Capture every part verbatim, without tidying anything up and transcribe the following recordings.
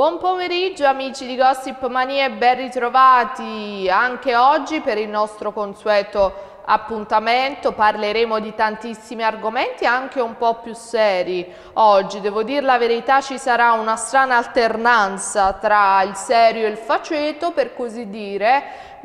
Buon pomeriggio amici di Gossip Mania e ben ritrovati anche oggi per il nostro consueto appuntamento. Parleremo di tantissimi argomenti anche un po' più seri. Oggi, devo dire la verità, ci sarà una strana alternanza tra il serio e il faceto, per così dire,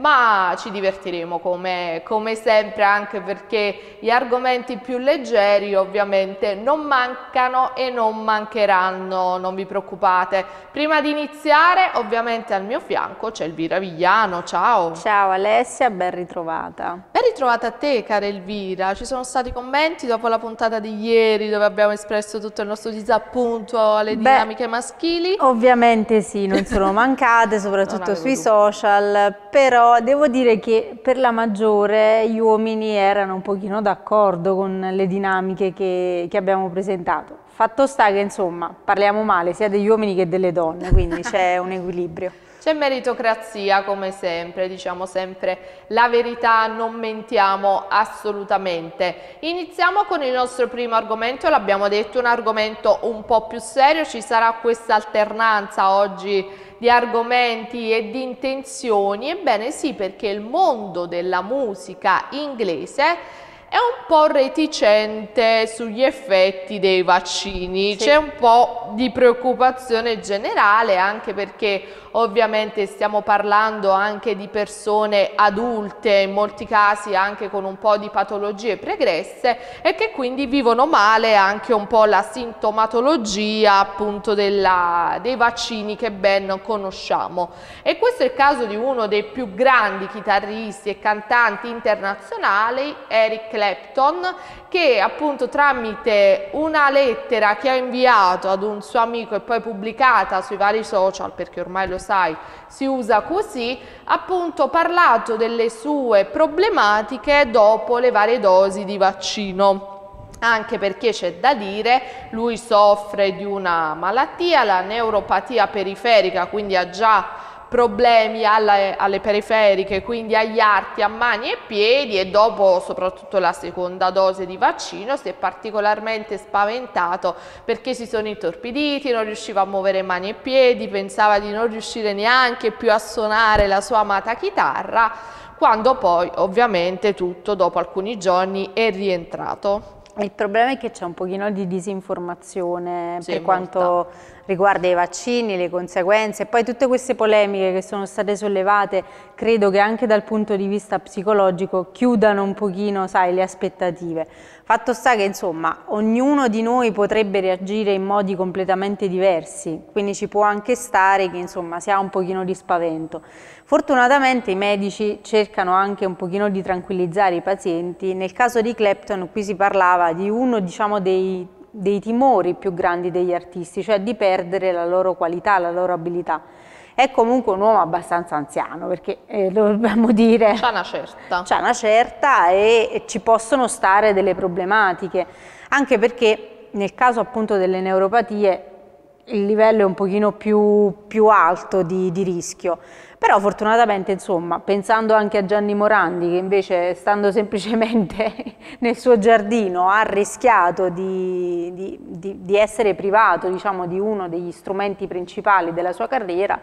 ma ci divertiremo come, come sempre, anche perché gli argomenti più leggeri ovviamente non mancano e non mancheranno, non vi preoccupate. Prima di iniziare, ovviamente al mio fianco c'è Elvira Vigliano. Ciao! Ciao Alessia, ben ritrovata. Ben ritrovata a te, cara Elvira. Ci sono stati commenti dopo la puntata di ieri dove abbiamo espresso tutto il nostro disappunto alle Beh, dinamiche maschili? Ovviamente sì, non sono mancate, soprattutto sui dubbi. social, però devo dire che per la maggiore gli uomini erano un pochino d'accordo con le dinamiche che, che abbiamo presentato. Fatto sta che insomma parliamo male sia degli uomini che delle donne, quindi c'è un equilibrio. C'è meritocrazia come sempre, diciamo sempre la verità, non mentiamo assolutamente. Iniziamo con il nostro primo argomento, l'abbiamo detto, un argomento un po' più serio. Ci sarà questa alternanza oggi di argomenti e di intenzioni. Ebbene sì, perché il mondo della musica inglese è un po' reticente sugli effetti dei vaccini, Sì. C'è un po' di preoccupazione generale, anche perché ovviamente stiamo parlando anche di persone adulte, in molti casi anche con un po' di patologie pregresse, e che quindi vivono male anche un po' la sintomatologia appunto della, dei vaccini che ben conosciamo. E questo è il caso di uno dei più grandi chitarristi e cantanti internazionali, Eric Clapton, che appunto tramite una lettera che ha inviato ad un suo amico e poi pubblicata sui vari social, perché ormai lo sai, si usa così, appunto parlato delle sue problematiche dopo le varie dosi di vaccino. Anche perché c'è da dire, lui soffre di una malattia, la neuropatia periferica, quindi ha già problemi alle, alle periferiche, quindi agli arti, a mani e piedi, e dopo soprattutto la seconda dose di vaccino si è particolarmente spaventato perché si sono intorpiditi, non riusciva a muovere mani e piedi, pensava di non riuscire neanche più a suonare la sua amata chitarra, quando poi ovviamente tutto dopo alcuni giorni è rientrato. Il problema è che c'è un pochino di disinformazione Sì, per quanto riguarda i vaccini, le conseguenze, e poi tutte queste polemiche che sono state sollevate, credo che anche dal punto di vista psicologico chiudano un pochino, sai, le aspettative. Fatto sta che insomma ognuno di noi potrebbe reagire in modi completamente diversi, quindi ci può anche stare che insomma si ha un pochino di spavento. Fortunatamente i medici cercano anche un pochino di tranquillizzare i pazienti. Nel caso di Clapton qui si parlava di uno, diciamo, dei, dei timori più grandi degli artisti, cioè di perdere la loro qualità, la loro abilità. È comunque un uomo abbastanza anziano, perché eh, lo dobbiamo dire, c'ha una certa. c'ha una certa e, e ci possono stare delle problematiche, anche perché nel caso appunto delle neuropatie il livello è un pochino più, più alto di, di rischio. Però fortunatamente, insomma, pensando anche a Gianni Morandi, che invece stando semplicemente nel suo giardino ha rischiato di, di, di, di essere privato, diciamo, di uno degli strumenti principali della sua carriera,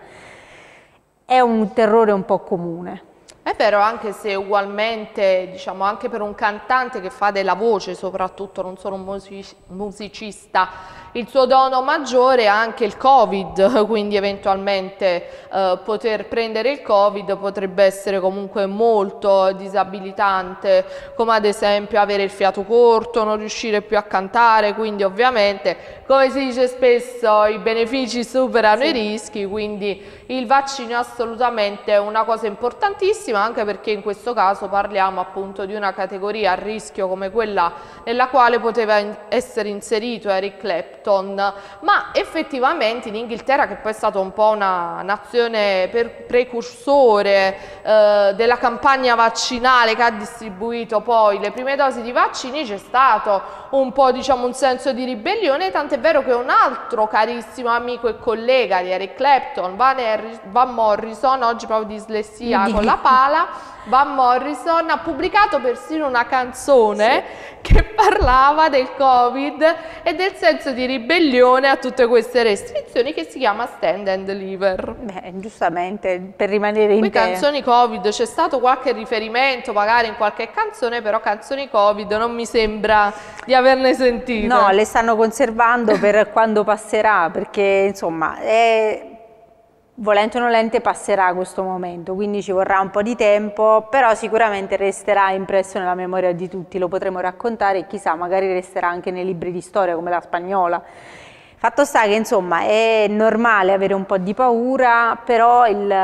è un terrore un po' comune. È vero, anche se ugualmente, diciamo, anche per un cantante che fa della voce, soprattutto, non solo un music musicista, il suo dono maggiore è anche il Covid, quindi eventualmente eh, poter prendere il Covid potrebbe essere comunque molto disabilitante, come ad esempio avere il fiato corto, non riuscire più a cantare, quindi ovviamente, come si dice spesso, i benefici superano Sì. i rischi, quindi il vaccino è assolutamente una cosa importantissima, anche perché in questo caso parliamo appunto di una categoria a rischio come quella nella quale poteva in essere inserito Eric Clapton, ma effettivamente in Inghilterra, che poi è stata un po' una nazione per precursore eh, della campagna vaccinale che ha distribuito poi le prime dosi di vaccini, c'è stato un po', diciamo, un senso di ribellione, tant'è vero che un altro carissimo amico e collega di Eric Clapton, Van, Van Morrison, oggi proprio dislessia con la palla, sala, Van Morrison ha pubblicato persino una canzone sì. che parlava del Covid e del senso di ribellione a tutte queste restrizioni, che si chiama Stand and Deliver. Beh, giustamente, per rimanere in tema. Canzoni Covid, c'è stato qualche riferimento magari in qualche canzone, però canzoni Covid non mi sembra di averne sentite. No, le stanno conservando per quando passerà, perché insomma è... volente o nolente passerà questo momento, quindi ci vorrà un po' di tempo, però sicuramente resterà impresso nella memoria di tutti, lo potremo raccontare e chissà, magari resterà anche nei libri di storia come La Spagnola. Fatto sta che insomma è normale avere un po' di paura, però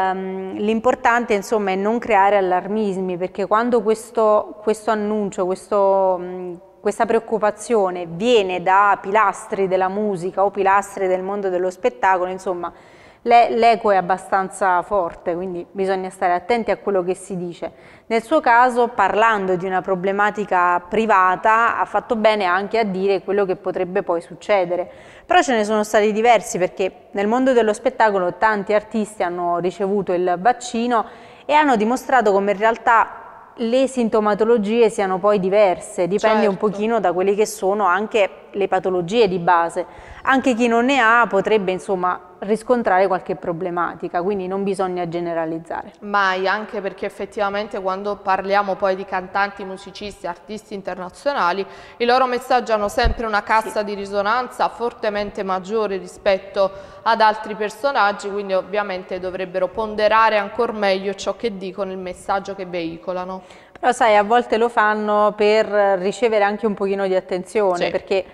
l'importante insomma è non creare allarmismi, perché quando questo, questo annuncio, questo, questa preoccupazione viene da pilastri della musica o pilastri del mondo dello spettacolo, insomma l'eco è abbastanza forte, quindi bisogna stare attenti a quello che si dice. Nel suo caso, parlando di una problematica privata, ha fatto bene anche a dire quello che potrebbe poi succedere. Però ce ne sono stati diversi, perché nel mondo dello spettacolo tanti artisti hanno ricevuto il vaccino e hanno dimostrato come in realtà le sintomatologie siano poi diverse, dipende certo. un pochino da quelle che sono anche le patologie di base. Anche chi non ne ha potrebbe insomma riscontrare qualche problematica, quindi non bisogna generalizzare. Mai, anche perché effettivamente quando parliamo poi di cantanti, musicisti, artisti internazionali, i loro messaggi hanno sempre una cassa sì. di risonanza fortemente maggiore rispetto ad altri personaggi, quindi ovviamente dovrebbero ponderare ancora meglio ciò che dicono, il messaggio che veicolano. Però sai, a volte lo fanno per ricevere anche un pochino di attenzione, sì. perché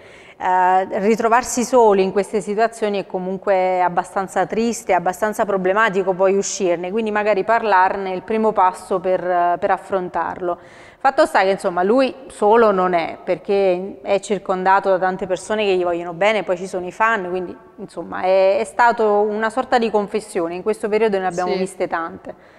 eh, ritrovarsi soli in queste situazioni è comunque abbastanza triste, abbastanza problematico poi uscirne, quindi magari parlarne è il primo passo per, per affrontarlo. Fatto sta che insomma lui solo non è, perché è circondato da tante persone che gli vogliono bene, poi ci sono i fan, quindi insomma è, è stato una sorta di confessione, in questo periodo ne abbiamo sì. viste tante.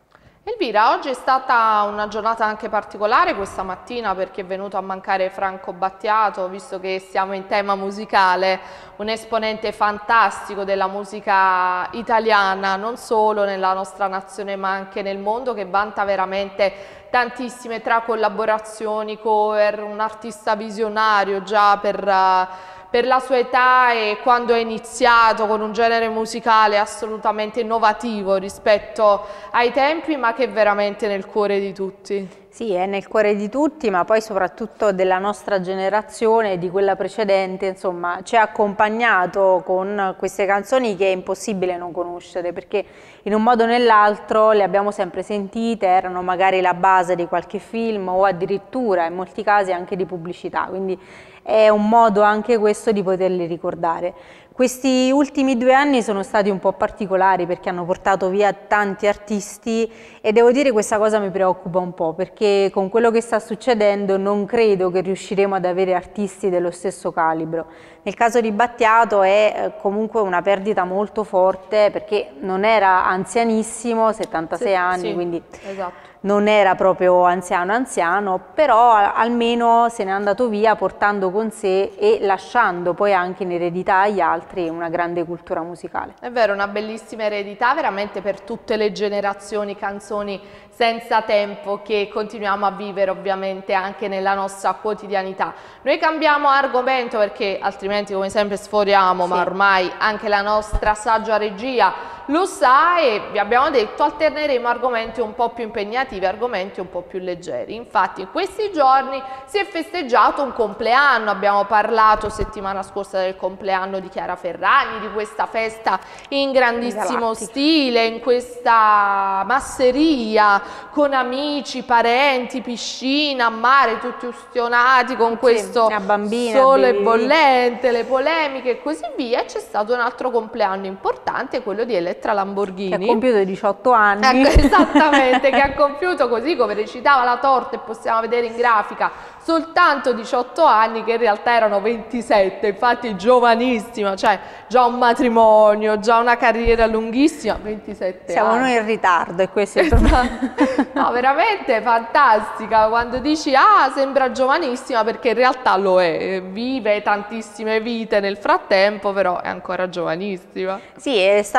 Elvira, oggi è stata una giornata anche particolare questa mattina perché è venuto a mancare Franco Battiato, visto che siamo in tema musicale, un esponente fantastico della musica italiana, non solo nella nostra nazione ma anche nel mondo, che vanta veramente tantissime tra collaborazioni, cover, un artista visionario già per... Uh, per la sua età e quando è iniziato con un genere musicale assolutamente innovativo rispetto ai tempi, ma che è veramente nel cuore di tutti. Sì, è nel cuore di tutti, ma poi soprattutto della nostra generazione e di quella precedente, insomma, ci ha accompagnato con queste canzoni che è impossibile non conoscere, perché in un modo o nell'altro le abbiamo sempre sentite, erano magari la base di qualche film o addirittura in molti casi anche di pubblicità, quindi è un modo anche questo di poterli ricordare. Questi ultimi due anni sono stati un po' particolari perché hanno portato via tanti artisti e devo dire questa cosa mi preoccupa un po', perché con quello che sta succedendo non credo che riusciremo ad avere artisti dello stesso calibro. Nel caso di Battiato è comunque una perdita molto forte perché non era anzianissimo, settantasei sì, anni, sì, quindi esatto. non era proprio anziano anziano, però almeno se n'è andato via portando con sé e lasciando poi anche in eredità agli altri una grande cultura musicale. È vero, una bellissima eredità veramente per tutte le generazioni, canzoni senza tempo che continuiamo a vivere ovviamente anche nella nostra quotidianità. Noi cambiamo argomento perché altrimenti come sempre sforiamo, sì. ma ormai anche la nostra saggia regia lo sa e vi abbiamo detto alterneremo argomenti un po' più impegnativi, argomenti un po' più leggeri. Infatti in questi giorni si è festeggiato un compleanno, abbiamo parlato settimana scorsa del compleanno di Chiara Ferragni, di questa festa in grandissimo stile, in questa masseria con amici, parenti, piscina, mare, tutti ustionati con questo sì, bambina, sole baby. bollente, le polemiche e così via. C'è stato un altro compleanno importante, quello di Elettra Lamborghini. Che ha compiuto diciotto anni. Ecco, esattamente, che ha compiuto, così come recitava la torta e possiamo vedere in grafica, soltanto diciotto anni, che in realtà erano ventisette, infatti giovanissima, cioè già un matrimonio, già una carriera lunghissima, ventisette Siamo anni. noi in ritardo e questo è il problema. No, veramente fantastica, quando dici ah sembra giovanissima perché in realtà lo è, vive tantissime vite nel frattempo, però è ancora giovanissima. Sì, è stato un compleanno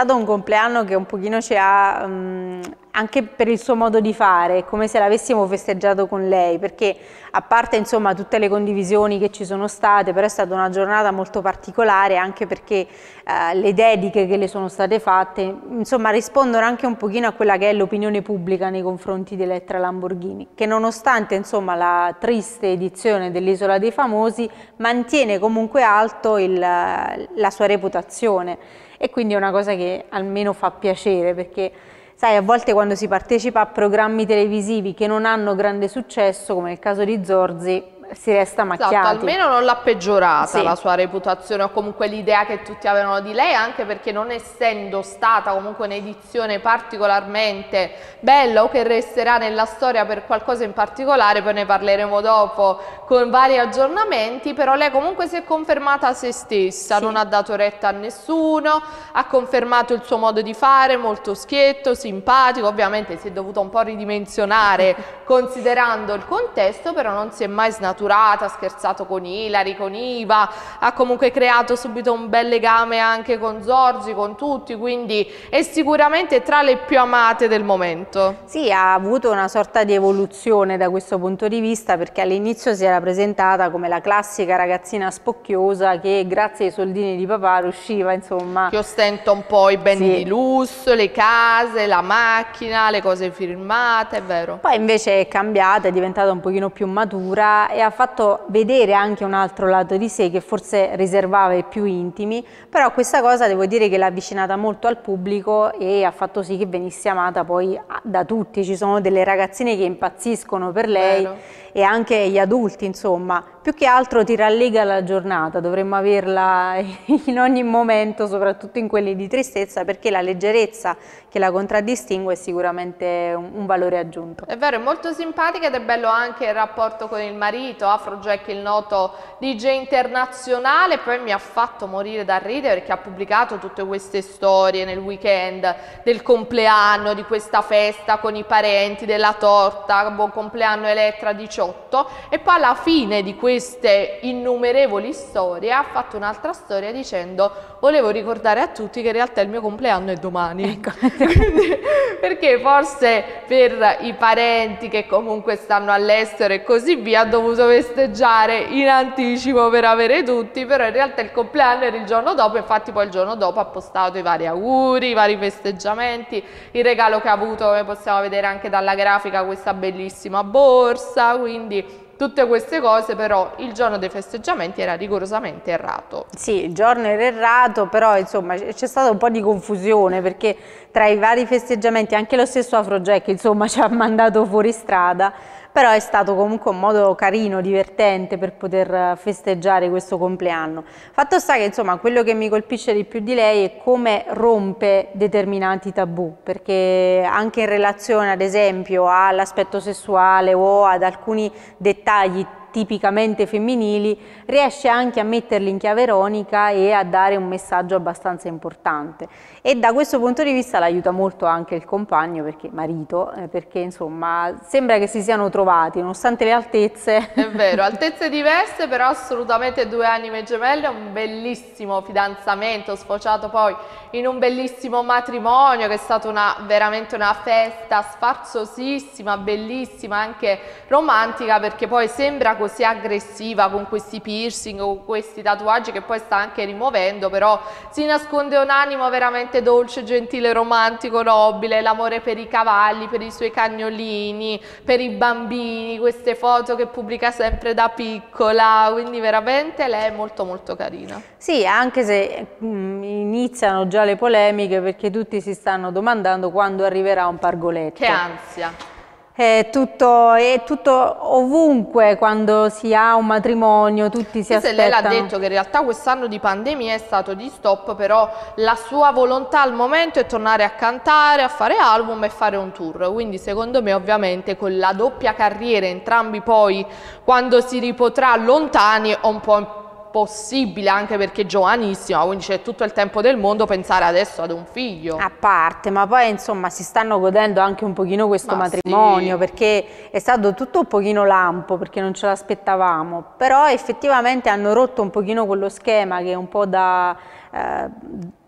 compleanno che un pochino ci ha, um, anche per il suo modo di fare, come se l'avessimo festeggiato con lei, perché a parte insomma tutte le condivisioni che ci sono state, però è stata una giornata molto particolare, anche perché uh, le dediche che le sono state fatte, insomma, rispondono anche un pochino a quella che è l'opinione pubblica nei confronti di Elettra Lamborghini, che nonostante insomma la triste edizione dell'Isola dei Famosi mantiene comunque alto il, la sua reputazione, e quindi è una cosa che almeno fa piacere, perché sai, a volte quando si partecipa a programmi televisivi che non hanno grande successo, come nel caso di Zorzi, si resta macchiati. Esatto, almeno non l'ha peggiorata sì. la sua reputazione, o comunque l'idea che tutti avevano di lei, anche perché non essendo stata comunque un'edizione particolarmente bella o che resterà nella storia per qualcosa in particolare, poi ne parleremo dopo con vari aggiornamenti, però lei comunque si è confermata se stessa, sì. non ha dato retta a nessuno, ha confermato il suo modo di fare, molto schietto, simpatico, ovviamente si è dovuto un po' ridimensionare considerando il contesto, però non si è mai snaturata, ha scherzato con Ilari, con Iva, ha comunque creato subito un bel legame anche con Zorzi, con tutti, quindi è sicuramente tra le più amate del momento. Sì, ha avuto una sorta di evoluzione da questo punto di vista, perché all'inizio si era presentata come la classica ragazzina spocchiosa che grazie ai soldini di papà riusciva, insomma, che ostenta un po' i beni sì. di lusso, le case, la macchina, le cose firmate, è vero. Poi invece è cambiata, è diventata un pochino più matura e ha fatto vedere anche un altro lato di sé che forse riservava ai più intimi, però questa cosa devo dire che l'ha avvicinata molto al pubblico e ha fatto sì che venisse amata poi da tutti. Ci sono delle ragazzine che impazziscono per lei, vero. E anche gli adulti, insomma, più che altro ti rallega la giornata, dovremmo averla in ogni momento, soprattutto in quelli di tristezza, perché la leggerezza che la contraddistingue è sicuramente un, un valore aggiunto. È vero, è molto simpatica ed è bello anche il rapporto con il marito, Afrojack, il noto D J internazionale. Poi mi ha fatto morire da ridere perché ha pubblicato tutte queste storie nel weekend del compleanno, di questa festa con i parenti, della torta, buon compleanno Elettra diciotto, e poi alla fine di queste innumerevoli storie ha fatto un'altra storia dicendo: volevo ricordare a tutti che in realtà il mio compleanno è domani. Ecco. Quindi, perché forse per i parenti che comunque stanno all'estero e così via ha dovuto festeggiare in anticipo per avere tutti, però in realtà il compleanno era il giorno dopo. Infatti poi il giorno dopo ha postato i vari auguri, i vari festeggiamenti, il regalo che ha avuto, come possiamo vedere anche dalla grafica, questa bellissima borsa, quindi tutte queste cose. Però il giorno dei festeggiamenti era rigorosamente errato. Sì, il giorno era errato, però insomma c'è stata un po' di confusione, perché tra i vari festeggiamenti anche lo stesso Afrojack insomma ci ha mandato fuori strada, però è stato comunque un modo carino, divertente per poter festeggiare questo compleanno. Fatto sta che insomma quello che mi colpisce di più di lei è come rompe determinati tabù, perché anche in relazione ad esempio all'aspetto sessuale o ad alcuni dettagli tipicamente femminili, riesce anche a metterli in chiave ironica e a dare un messaggio abbastanza importante, e da questo punto di vista l'aiuta molto anche il compagno, perché marito, eh, perché insomma sembra che si siano trovati nonostante le altezze. È vero, altezze diverse, però assolutamente due anime gemelle, un bellissimo fidanzamento sfociato poi in un bellissimo matrimonio, che è stata una, veramente una festa sfarzosissima, bellissima, anche romantica, perché poi sembra così aggressiva con questi piercing, con questi tatuaggi che poi sta anche rimuovendo, però si nasconde un animo veramente dolce, gentile, romantico, nobile, l'amore per i cavalli, per i suoi cagnolini, per i bambini, queste foto che pubblica sempre da piccola, quindi veramente lei è molto molto carina. Sì, anche se mh, iniziano già le polemiche, perché tutti si stanno domandando quando arriverà un pargoletto. Che ansia! È tutto, è tutto ovunque quando si ha un matrimonio, tutti si aspettano. Lei l'ha detto che in realtà quest'anno di pandemia è stato di stop, però la sua volontà al momento è tornare a cantare, a fare album e fare un tour, quindi secondo me ovviamente con la doppia carriera, entrambi poi quando si ripotrà lontani, è un po' possibile, anche perché è giovanissima, quindi c'è tutto il tempo del mondo, pensare adesso ad un figlio. A parte, ma poi insomma si stanno godendo anche un pochino questo ma matrimonio, sì. Perché è stato tutto un pochino lampo, perché non ce l'aspettavamo, però effettivamente hanno rotto un pochino quello schema che è un po' da... Eh,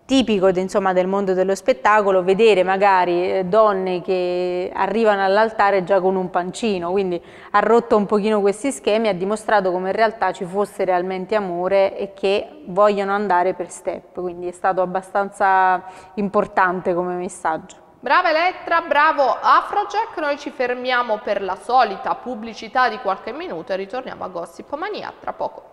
tipico insomma, del mondo dello spettacolo vedere magari donne che arrivano all'altare già con un pancino, quindi ha rotto un pochino questi schemi, ha dimostrato come in realtà ci fosse realmente amore e che vogliono andare per step, quindi è stato abbastanza importante come messaggio. Brava Elettra, bravo Afrojack, noi ci fermiamo per la solita pubblicità di qualche minuto e ritorniamo a Gossip Mania tra poco.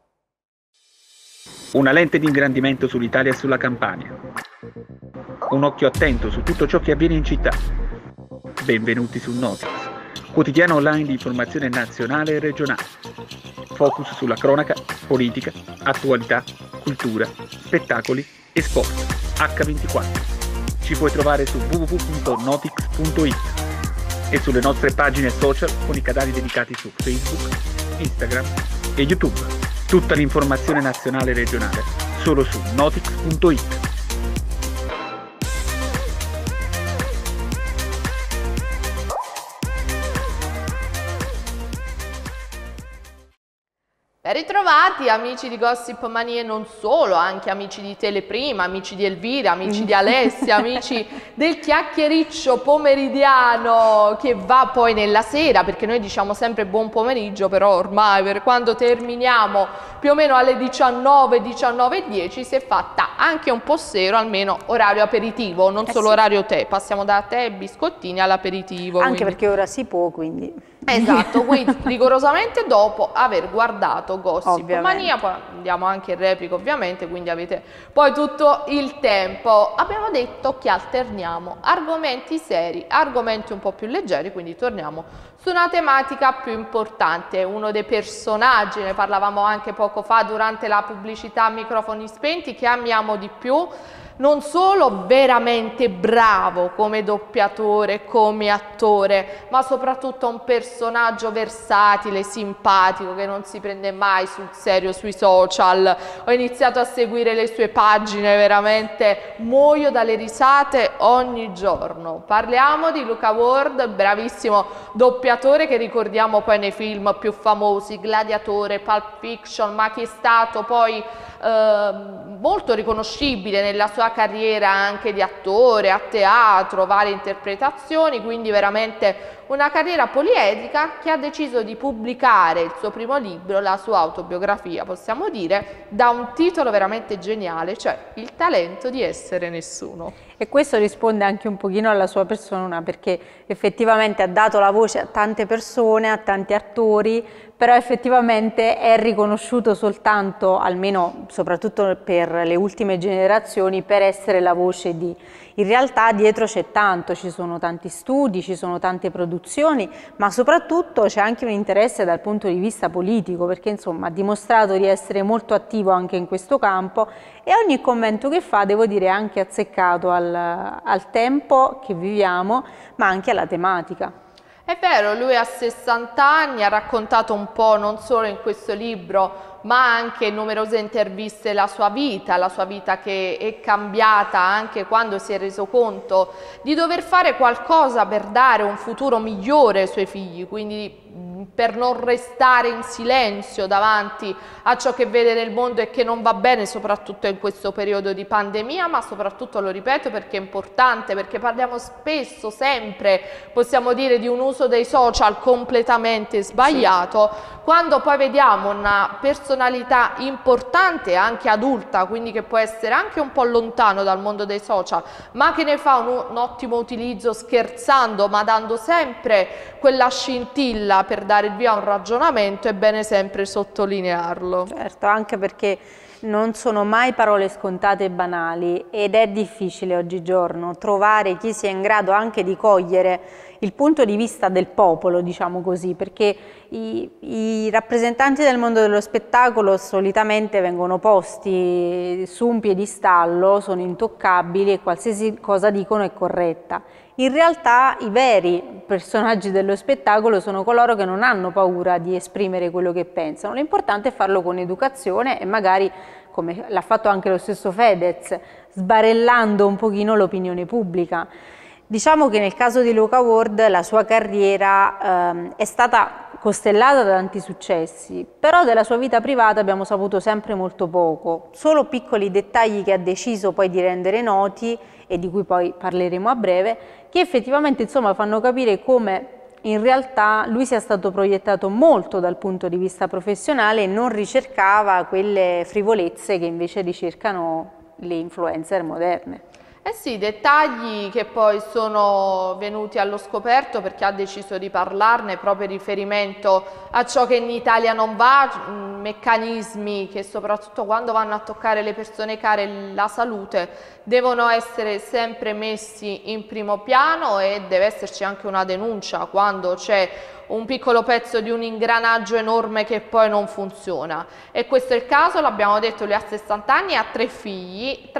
Una lente di ingrandimento sull'Italia e sulla Campania. Un occhio attento su tutto ciò che avviene in città. Benvenuti su Notix, quotidiano online di informazione nazionale e regionale. Focus sulla cronaca, politica, attualità, cultura, spettacoli e sport. acca ventiquattro. Ci puoi trovare su w w w punto notix punto it e sulle nostre pagine social con i canali dedicati su Facebook, Instagram e YouTube. Tutta l'informazione nazionale e regionale solo su notix punto it. Ben ritrovati amici di Gossip Mania e non solo, anche amici di Teleprima, amici di Elvira, amici di Alessia, amici del chiacchiericcio pomeridiano che va poi nella sera, perché noi diciamo sempre buon pomeriggio, però ormai per quando terminiamo più o meno alle diciannove, diciannove e dieci si è fatta anche un po' sero, almeno orario aperitivo, non eh solo sì. orario tè, passiamo da tè e biscottini all'aperitivo. Anche quindi. perché ora si può, quindi... Esatto, quindi rigorosamente dopo aver guardato Gossip Ovviamente. Mania, poi andiamo anche in replica ovviamente, quindi avete poi tutto il tempo. Abbiamo detto che alterniamo argomenti seri, argomenti un po' più leggeri, quindi torniamo su una tematica più importante. Uno dei personaggi, ne parlavamo anche poco fa durante la pubblicità a microfoni spenti, che amiamo di più, non solo veramente bravo come doppiatore, come attore, ma soprattutto un personaggio versatile, simpatico, che non si prende mai sul serio sui social. Ho iniziato a seguire le sue pagine, veramente muoio dalle risate ogni giorno. Parliamo di Luca Ward, bravissimo doppiatore che ricordiamo poi nei film più famosi, Gladiatore, Pulp Fiction, ma che è stato poi eh, molto riconoscibile nella sua carriera anche di attore, a teatro, varie interpretazioni, quindi veramente una carriera poliedrica, che ha deciso di pubblicare il suo primo libro, la sua autobiografia, possiamo dire, da un titolo veramente geniale, cioè Il talento di essere nessuno. E questo risponde anche un pochino alla sua persona, perché effettivamente ha dato la voce a tante persone, a tanti attori, però effettivamente è riconosciuto soltanto, almeno soprattutto per le ultime generazioni, per essere la voce di. In realtà dietro c'è tanto, ci sono tanti studi, ci sono tante produzioni, ma soprattutto c'è anche un interesse dal punto di vista politico, perché insomma ha dimostrato di essere molto attivo anche in questo campo e ogni commento che fa, devo dire, è anche azzeccato al, al tempo che viviamo, ma anche alla tematica. È vero, lui ha sessanta anni, ha raccontato un po' non solo in questo libro, ma anche in numerose interviste la sua vita, la sua vita che è cambiata anche quando si è reso conto di dover fare qualcosa per dare un futuro migliore ai suoi figli, quindi per non restare in silenzio davanti a ciò che vede nel mondo e che non va bene, soprattutto in questo periodo di pandemia, ma soprattutto, lo ripeto, perché è importante, perché parliamo spesso, sempre, possiamo dire, di un uso dei social completamente sbagliato, sì. Quando poi vediamo una personalità importante, anche adulta, quindi che può essere anche un po' lontano dal mondo dei social, ma che ne fa un, un ottimo utilizzo, scherzando, ma dando sempre quella scintilla per dare il via a un ragionamento, è bene sempre sottolinearlo. Certo, anche perché non sono mai parole scontate e banali ed è difficile oggigiorno trovare chi sia in grado anche di cogliere il punto di vista del popolo, diciamo così, perché i, i rappresentanti del mondo dello spettacolo solitamente vengono posti su un piedistallo, sono intoccabili e qualsiasi cosa dicono è corretta. In realtà i veri personaggi dello spettacolo sono coloro che non hanno paura di esprimere quello che pensano. L'importante è farlo con educazione e magari, come l'ha fatto anche lo stesso Fedez, sbarellando un pochino l'opinione pubblica. Diciamo che nel caso di Luca Ward la sua carriera ehm, è stata costellata da tanti successi, però della sua vita privata abbiamo saputo sempre molto poco, solo piccoli dettagli che ha deciso poi di rendere noti e di cui poi parleremo a breve, che effettivamente insomma fanno capire come in realtà lui sia stato proiettato molto dal punto di vista professionale e non ricercava quelle frivolezze che invece ricercano le influencer moderne. Eh sì, dettagli che poi sono venuti allo scoperto perché ha deciso di parlarne proprio in riferimento a ciò che in Italia non va, meccanismi che soprattutto quando vanno a toccare le persone care, la salute, devono essere sempre messi in primo piano e deve esserci anche una denuncia quando c'è un piccolo pezzo di un ingranaggio enorme che poi non funziona. E questo è il caso, l'abbiamo detto, lui ha sessanta anni e ha tre figli,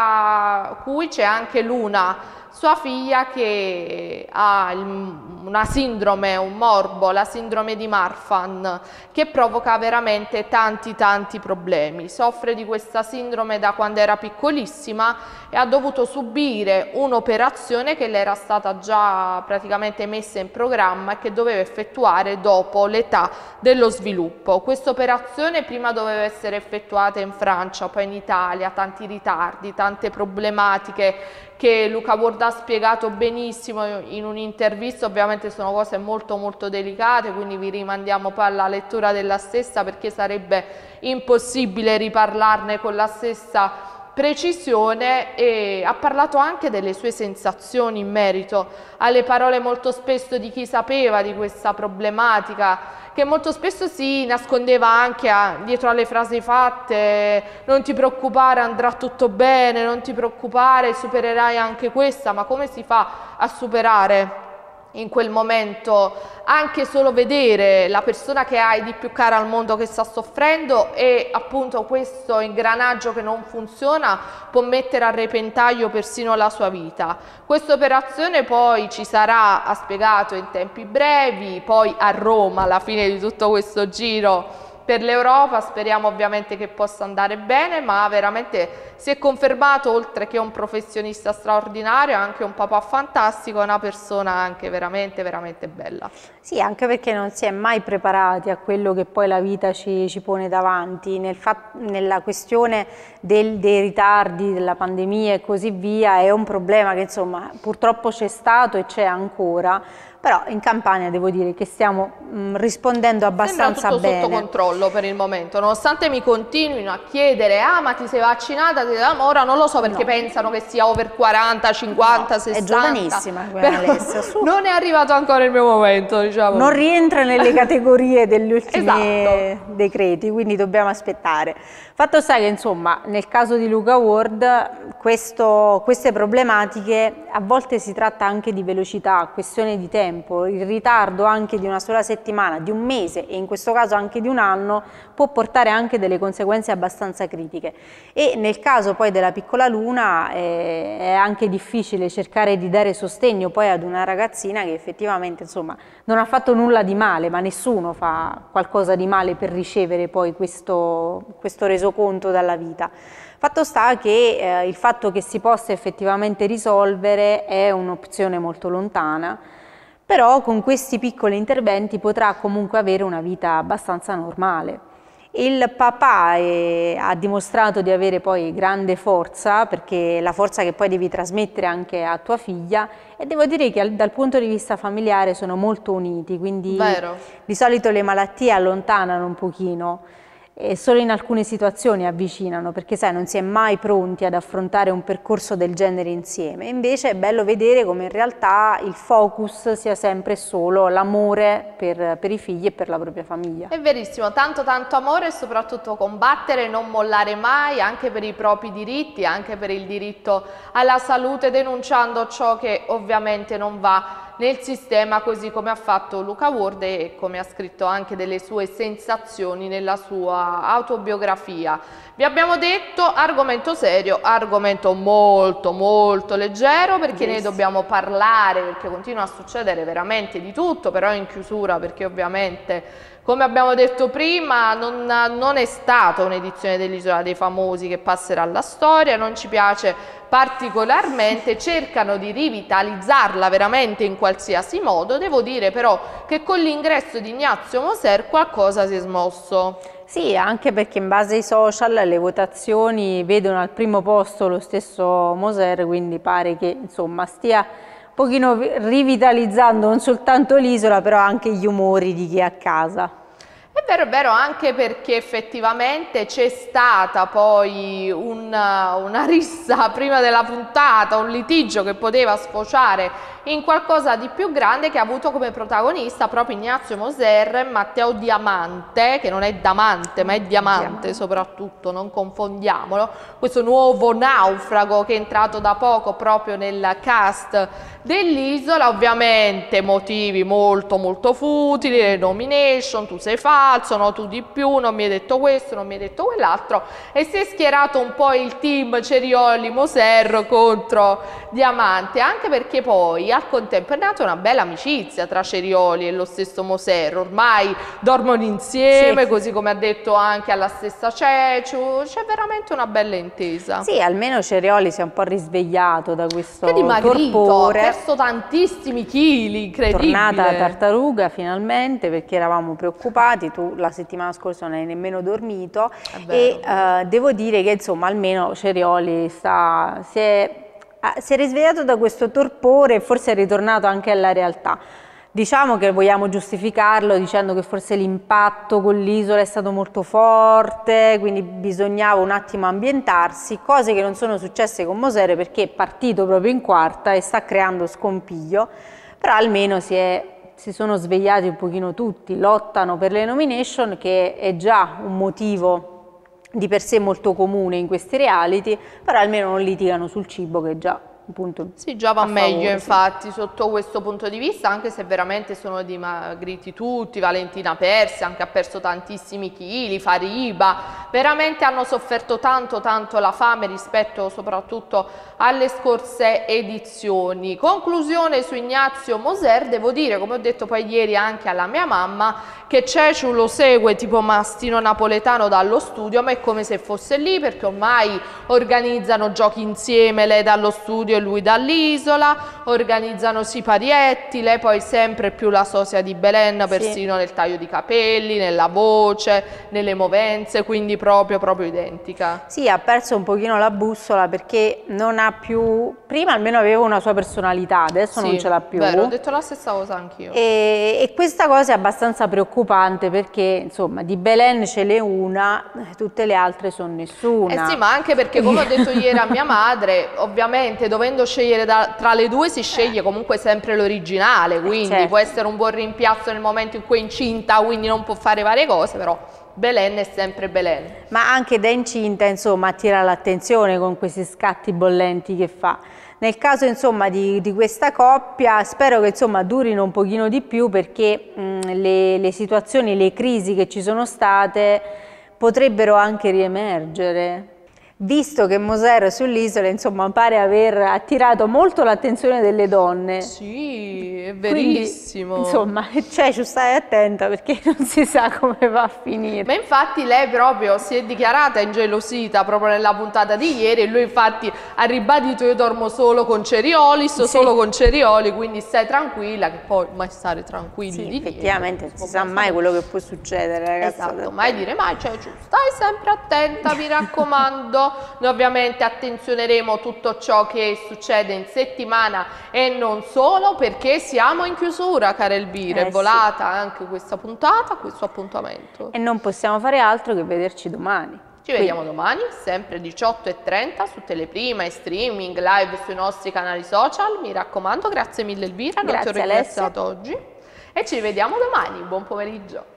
tra cui c'è anche Luna, sua figlia, che ha una sindrome, un morbo, la sindrome di Marfan, che provoca veramente tanti tanti problemi. Soffre di questa sindrome da quando era piccolissima e ha dovuto subire un'operazione che le era stata già praticamente messa in programma e che doveva effettuare dopo l'età dello sviluppo. Questa operazione prima doveva essere effettuata in Francia, poi in Italia, tanti ritardi, tante problematiche che Luca Ward ha spiegato benissimo in un'intervista. Ovviamente sono cose molto molto delicate, quindi vi rimandiamo poi alla lettura della stessa perché sarebbe impossibile riparlarne con la stessa precisione. E ha parlato anche delle sue sensazioni in merito alle parole molto spesso di chi sapeva di questa problematica, che molto spesso si nascondeva anche a, dietro alle frasi fatte: non ti preoccupare, andrà tutto bene, non ti preoccupare, supererai anche questa. Ma come si fa a superare in quel momento anche solo vedere la persona che hai di più cara al mondo che sta soffrendo, e appunto questo ingranaggio che non funziona può mettere a repentaglio persino la sua vita. Questa operazione poi ci sarà, ha spiegato, in tempi brevi, poi a Roma alla fine di tutto questo giro per l'Europa. Speriamo ovviamente che possa andare bene, ma veramente si è confermato, oltre che un professionista straordinario, anche un papà fantastico, una persona anche veramente veramente bella. Sì, anche perché non si è mai preparati a quello che poi la vita ci, ci pone davanti. Nel nella questione del, dei ritardi, della pandemia e così via, è un problema che insomma purtroppo c'è stato e c'è ancora. Però in Campania devo dire che stiamo mh, rispondendo abbastanza bene. Sembra tutto bene. sotto controllo per il momento, nonostante mi continuino a chiedere: ah, ma ti sei vaccinata? Ma ora non lo so, perché no, pensano che sia over quaranta, cinquanta, no, sessanta. È giovanissima, Alessia, su. Non è arrivato ancora il mio momento, diciamo. Non rientra nelle categorie degli ultimi esatto. decreti, quindi dobbiamo aspettare. Fatto sta che insomma nel caso di Luca Ward questo, queste problematiche a volte si tratta anche di velocità, questione di tempo. Il ritardo anche di una sola settimana, di un mese e in questo caso anche di un anno può portare anche delle conseguenze abbastanza critiche. E nel caso poi della piccola Luna eh, è anche difficile cercare di dare sostegno poi ad una ragazzina che effettivamente insomma non ha fatto nulla di male, ma nessuno fa qualcosa di male per ricevere poi questo, questo resoconto dalla vita. Fatto sta che eh, il fatto che si possa effettivamente risolvere è un'opzione molto lontana, però con questi piccoli interventi potrà comunque avere una vita abbastanza normale. Il papà è, ha dimostrato di avere poi grande forza, perché la forza che poi devi trasmettere anche a tua figlia, e devo dire che dal punto di vista familiare sono molto uniti, quindi Vero. Di solito le malattie allontanano un pochino. E solo in alcune situazioni avvicinano, perché sai, non si è mai pronti ad affrontare un percorso del genere insieme. Invece è bello vedere come in realtà il focus sia sempre solo l'amore per, per i figli e per la propria famiglia. È verissimo, tanto tanto amore e soprattutto combattere, non mollare mai, anche per i propri diritti, anche per il diritto alla salute, denunciando ciò che ovviamente non va nel sistema, così come ha fatto Luca Ward e come ha scritto anche delle sue sensazioni nella sua autobiografia. Vi abbiamo detto argomento serio, argomento molto molto leggero, perché yes. ne dobbiamo parlare, perché continua a succedere veramente di tutto, però in chiusura, perché ovviamente, come abbiamo detto prima, non, non è stata un'edizione dell'Isola dei Famosi che passerà alla storia. Non ci piace particolarmente, cercano di rivitalizzarla veramente in qualsiasi modo. Devo dire però che con l'ingresso di Ignazio Moser qualcosa si è smosso. Sì, anche perché in base ai social le votazioni vedono al primo posto lo stesso Moser, quindi pare che insomma stia un pochino rivitalizzando non soltanto l'isola, però anche gli umori di chi è a casa. È vero, è vero, anche perché effettivamente c'è stata poi una, una rissa prima della puntata, un litigio che poteva sfociare in qualcosa di più grande, che ha avuto come protagonista proprio Ignazio Moser e Matteo Diamante, che non è Damante ma è Diamante, Diamante soprattutto, non confondiamolo, questo nuovo naufrago che è entrato da poco proprio nel cast dell'isola. Ovviamente motivi molto molto futili, le nomination, tu sei falso, no tu di più, non mi hai detto questo, non mi hai detto quell'altro, e si è schierato un po' il team Cerioli-Moser contro Diamante, anche perché poi al contempo è nata una bella amicizia tra Cerioli e lo stesso Moser, ormai dormono insieme, sì, così come ha detto anche alla stessa Ceciu, c'è veramente una bella intesa. Sì, almeno Cerioli si è un po' risvegliato da questo che dimagrito, torpore, ha perso tantissimi chili, incredibile. Tornata a tartaruga finalmente, perché eravamo preoccupati, tu la settimana scorsa non hai nemmeno dormito, e uh, devo dire che insomma almeno Cerioli sta, si è si è risvegliato da questo torpore e forse è ritornato anche alla realtà. Diciamo che vogliamo giustificarlo dicendo che forse l'impatto con l'isola è stato molto forte, quindi bisognava un attimo ambientarsi, cose che non sono successe con Moser perché è partito proprio in quarta e sta creando scompiglio, però almeno si, è, si sono svegliati un pochino tutti, lottano per le nomination, che è già un motivo di per sé molto comune in questi reality, però almeno non litigano sul cibo, che già appunto sì, già va meglio favore, infatti, sì, sotto questo punto di vista, anche se veramente sono dimagriti tutti. Valentina Persi anche ha perso tantissimi chili, Fariba, veramente hanno sofferto tanto tanto la fame rispetto soprattutto alle scorse edizioni. Conclusione su Ignazio Moser, devo dire, come ho detto poi ieri anche alla mia mamma, che Ceciu lo segue tipo mastino napoletano dallo studio, ma è come se fosse lì, perché ormai organizzano giochi insieme, lei dallo studio e lui dall'isola, organizzano siparietti, lei poi sempre più la sosia di Belen, persino sì, nel taglio di capelli, nella voce, nelle movenze, quindi proprio proprio identica. Sì, ha perso un pochino la bussola perché non ha più, prima almeno aveva una sua personalità, adesso sì, non ce l'ha più. Vero, ho detto la stessa cosa anch'io. E, e questa cosa è abbastanza preoccupante perché insomma di Belen ce n'è una, tutte le altre sono nessuna. Eh sì, ma anche perché, come ho detto ieri a mia madre, ovviamente dovendo scegliere da, tra le due si sceglie comunque sempre l'originale, quindi certo, può essere un buon rimpiazzo nel momento in cui è incinta, quindi non può fare varie cose, però Belen è sempre Belen. Ma anche da incinta insomma attira l'attenzione con questi scatti bollenti che fa. Nel caso insomma di, di questa coppia spero che insomma durino un pochino di più, perché mh, le, le situazioni, le crisi che ci sono state potrebbero anche riemergere, visto che Moser sull'isola insomma pare aver attirato molto l'attenzione delle donne. Sì, è verissimo. Quindi, insomma, Ceciu, stai attenta perché non si sa come va a finire. Ma infatti lei proprio si è dichiarata ingelosita proprio nella puntata di ieri, e lui infatti ha ribadito: io dormo solo con Cerioli, sto sì, solo con Cerioli, quindi stai tranquilla, che poi mai stare tranquilli sì, di effettivamente non si sa mai quello che può succedere, ragazzi. Esatto, mai dire mai, Ceciu, stai sempre attenta, mi raccomando. Noi ovviamente attenzioneremo tutto ciò che succede in settimana e non solo, perché siamo in chiusura, cara Elvira, eh, è volata sì, anche questa puntata, questo appuntamento. E non possiamo fare altro che vederci domani. Ci Quindi. vediamo domani, sempre diciotto e trenta su Teleprima e streaming live sui nostri canali social. Mi raccomando, grazie mille Elvira, non ti ho ringraziato oggi. E ci vediamo domani, buon pomeriggio.